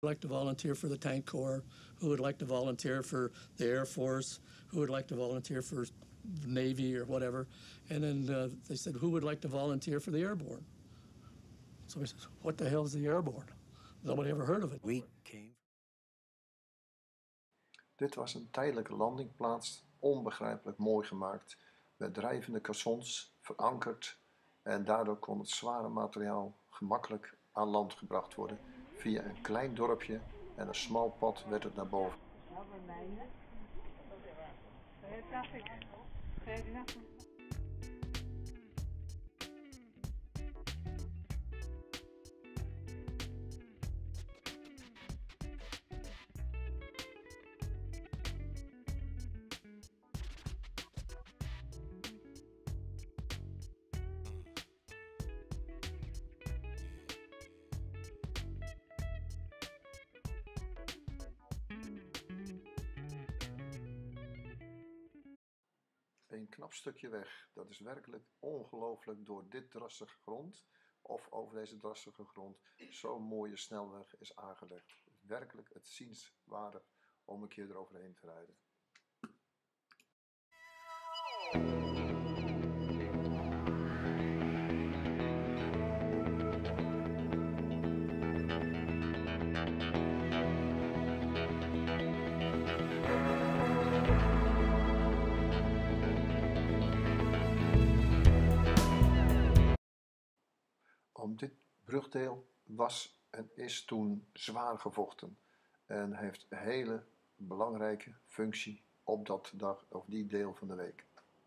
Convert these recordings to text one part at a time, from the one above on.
like to volunteer for the Tank Corps, who would like to volunteer for the Air Force, who would like to volunteer for the Navy or whatever. And then they said, who would like to volunteer for the Airborne? So we said, what the hell is the Airborne? Nobody ever heard of it. We came. Dit was een tijdelijke landingplaats, onbegrijpelijk mooi gemaakt, met drijvende caissons verankerd en daardoor kon het zware materiaal gemakkelijk aan land gebracht worden. Via een klein dorpje en een smal pad werd het naar boven. Een knap stukje weg, dat is werkelijk ongelooflijk door dit drassige grond, of over deze drassige grond, zo'n mooie snelweg is aangelegd. Werkelijk het zienswaardig om een keer eroverheen te rijden. Om dit brugdeel was en is toen zwaar gevochten en heeft een hele belangrijke functie op dat dag of die deel van de week.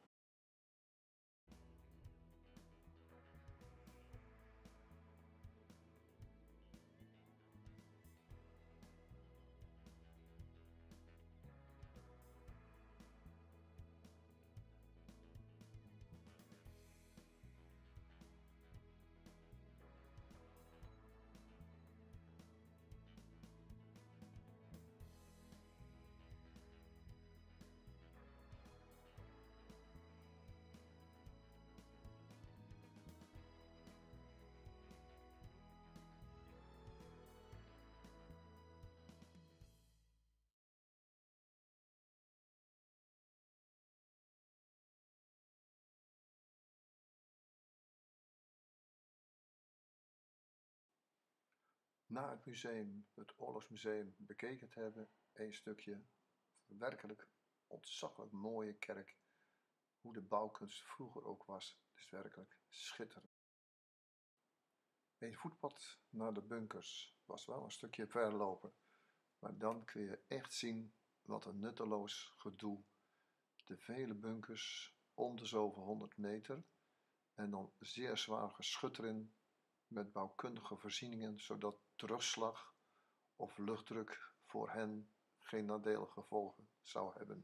Na het museum, het Oorlogsmuseum, bekeken te hebben, een stukje werkelijk ontzaglijk mooie kerk, hoe de bouwkunst vroeger ook was, is werkelijk schitterend. Een voetpad naar de bunkers was wel een stukje ver lopen, maar dan kun je echt zien wat een nutteloos gedoe. De vele bunkers om de zoveel 100 meter en dan zeer zwaar geschut erin met bouwkundige voorzieningen, zodat terugslag of luchtdruk voor hen geen nadelige gevolgen zou hebben.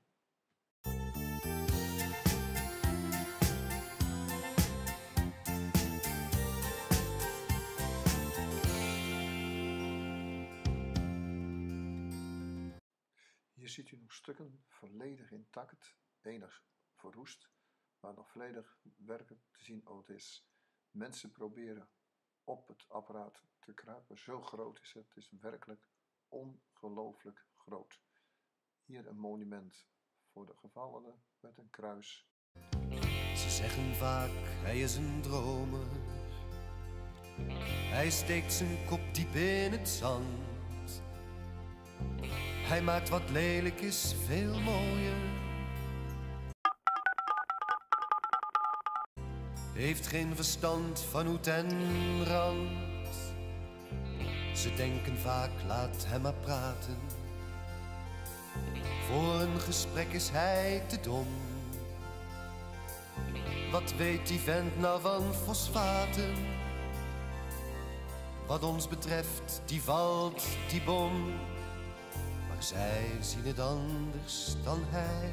Hier ziet u nog stukken volledig intact, enig verroest, maar nog volledig werkelijk te zien wat het is. Mensen proberen op het apparaat te kruipen, zo groot is het. Het is werkelijk ongelooflijk groot. Hier een monument voor de gevallenen met een kruis. Ze zeggen vaak, hij is een dromer. Hij steekt zijn kop diep in het zand. Hij maakt wat lelijk is veel mooier. Heeft geen verstand van hoed en rand. Ze denken vaak, laat hem maar praten. Voor een gesprek is hij te dom. Wat weet die vent nou van fosfaten? Wat ons betreft, die valt, die bom. Maar zij zien het anders dan hij.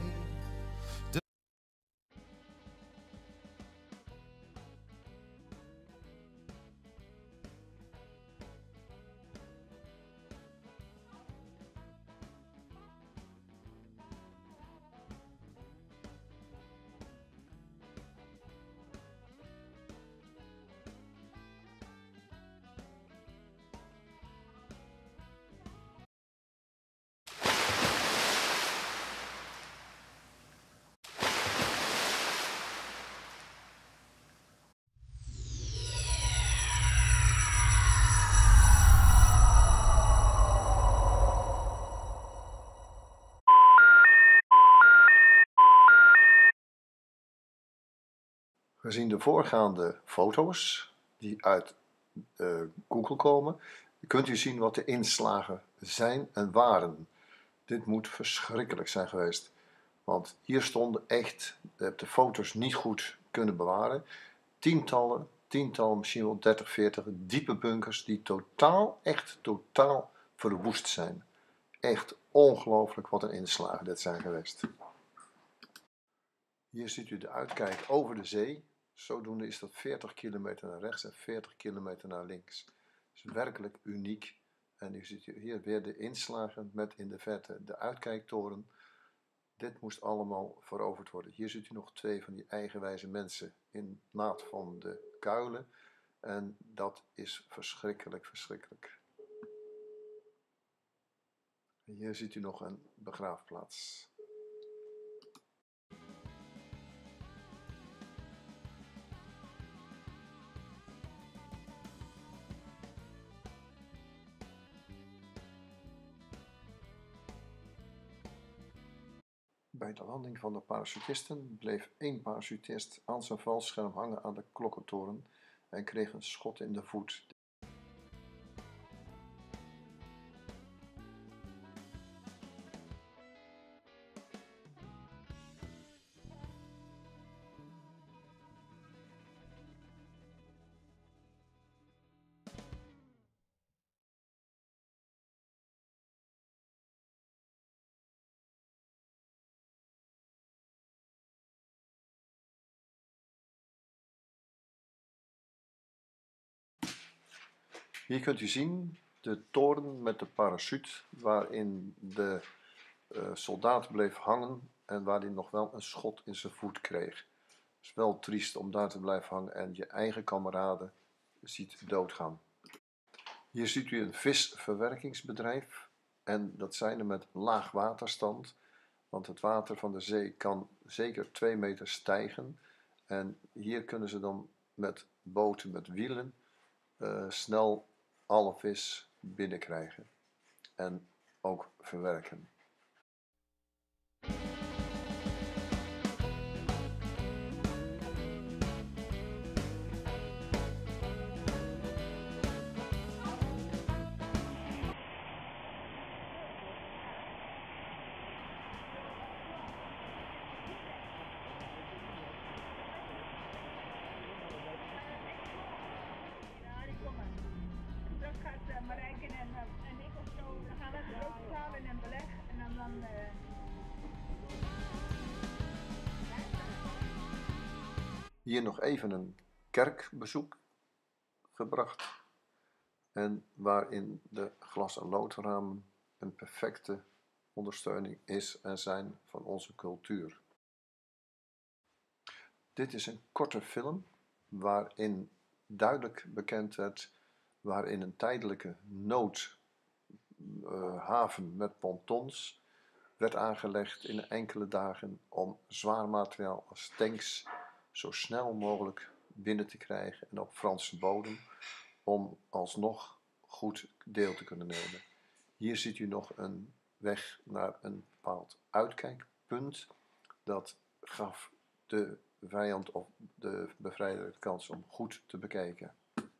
Gezien de voorgaande foto's die uit Google komen, kunt u zien wat de inslagen zijn en waren. Dit moet verschrikkelijk zijn geweest. Want hier stonden echt, je hebt de foto's niet goed kunnen bewaren, tientallen, misschien wel 30, 40 diepe bunkers die echt totaal verwoest zijn. Echt ongelooflijk wat een inslagen dit zijn geweest. Hier ziet u de uitkijk over de zee. Zodoende is dat 40 kilometer naar rechts en 40 kilometer naar links. Dat is werkelijk uniek. En u ziet hier weer de inslagen met in de verte de uitkijktoren. Dit moest allemaal veroverd worden. Hier ziet u nog 2 van die eigenwijze mensen in naad van de kuilen. En dat is verschrikkelijk, verschrikkelijk. Hier ziet u nog een begraafplaats. Bij de landing van de parachutisten bleef 1 parachutist aan zijn valscherm hangen aan de klokkentoren en kreeg een schot in de voet. Hier kunt u zien de toren met de parachute waarin de soldaat bleef hangen en waar hij nog wel een schot in zijn voet kreeg. Het is wel triest om daar te blijven hangen en je eigen kameraden ziet doodgaan. Hier ziet u een visverwerkingsbedrijf en dat zijn er met laag waterstand, want het water van de zee kan zeker 2 meter stijgen en hier kunnen ze dan met boten met wielen snel alle vis binnenkrijgen en ook verwerken. Marijke en ik of zo, dan gaan we het ook betalen en beleg en dan Hier nog even een kerkbezoek gebracht en waarin de glas- en loodramen een perfecte ondersteuning is en zijn van onze cultuur. Dit is een korte film waarin duidelijk bekend werd waarin een tijdelijke noodhaven met pontons werd aangelegd in enkele dagen om zwaar materiaal als tanks zo snel mogelijk binnen te krijgen en op Franse bodem om alsnog goed deel te kunnen nemen. Hier ziet u nog een weg naar een bepaald uitkijkpunt. Dat gaf de vijand of de bevrijder de kans om goed te bekijken.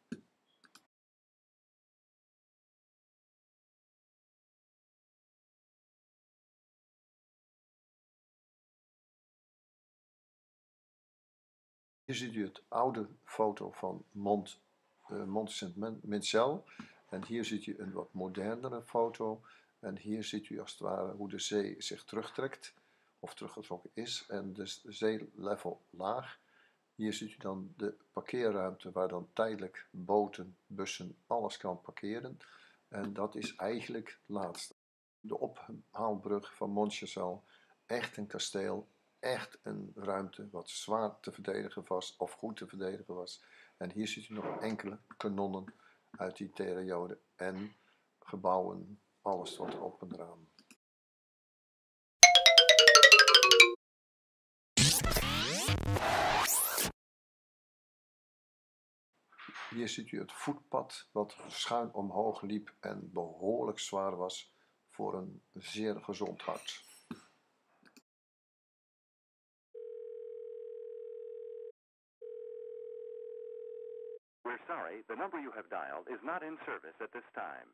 Hier ziet u het oude foto van Mont Saint-Michel. En hier ziet u een wat modernere foto. En hier ziet u als het ware hoe de zee zich terugtrekt, of teruggetrokken is. En dus de zeelevel laag. Hier ziet u dan de parkeerruimte waar dan tijdelijk boten, bussen, alles kan parkeren. En dat is eigenlijk het laatste. De ophaalbrug van Montsaint, echt een kasteel. Echt een ruimte wat zwaar te verdedigen was of goed te verdedigen was. En hier ziet u nog enkele kanonnen uit die periode en gebouwen, alles wat erop en eraan. Hier ziet u het voetpad wat schuin omhoog liep en behoorlijk zwaar was voor een zeer gezond hart. We're sorry, the number you have dialed is not in service at this time.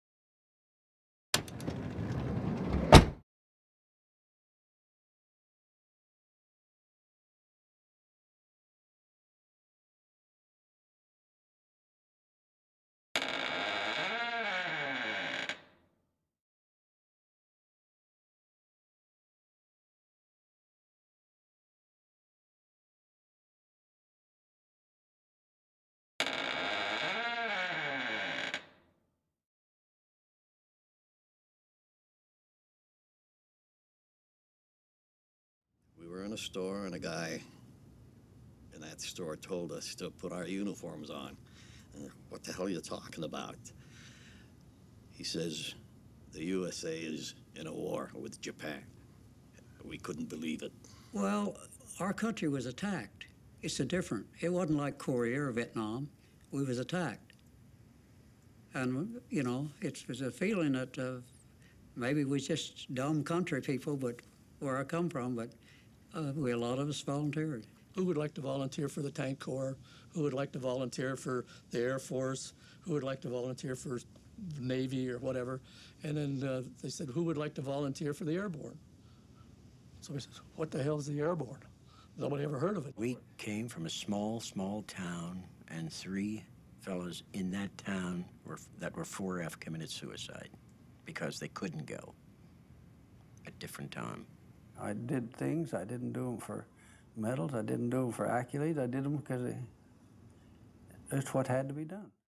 We were in a store, and a guy in that store told us to put our uniforms on. What the hell are you talking about? He says, the USA is in a war with Japan. We couldn't believe it. Well, our country was attacked. It's a different. It wasn't like Korea or Vietnam. We was attacked. And, you know, it was a feeling that maybe we just dumb country people, but where I come from, but a lot of us volunteered. Who would like to volunteer for the Tank Corps? Who would like to volunteer for the Air Force? Who would like to volunteer for the Navy or whatever? And then they said, who would like to volunteer for the Airborne? So we said, what the hell is the Airborne? Nobody ever heard of it. We came from a small town, and 3 fellows in that town that were 4F committed suicide because they couldn't go at different time. I did things. I didn't do them for medals. I didn't do them for accolades. I did them because it's what had to be done.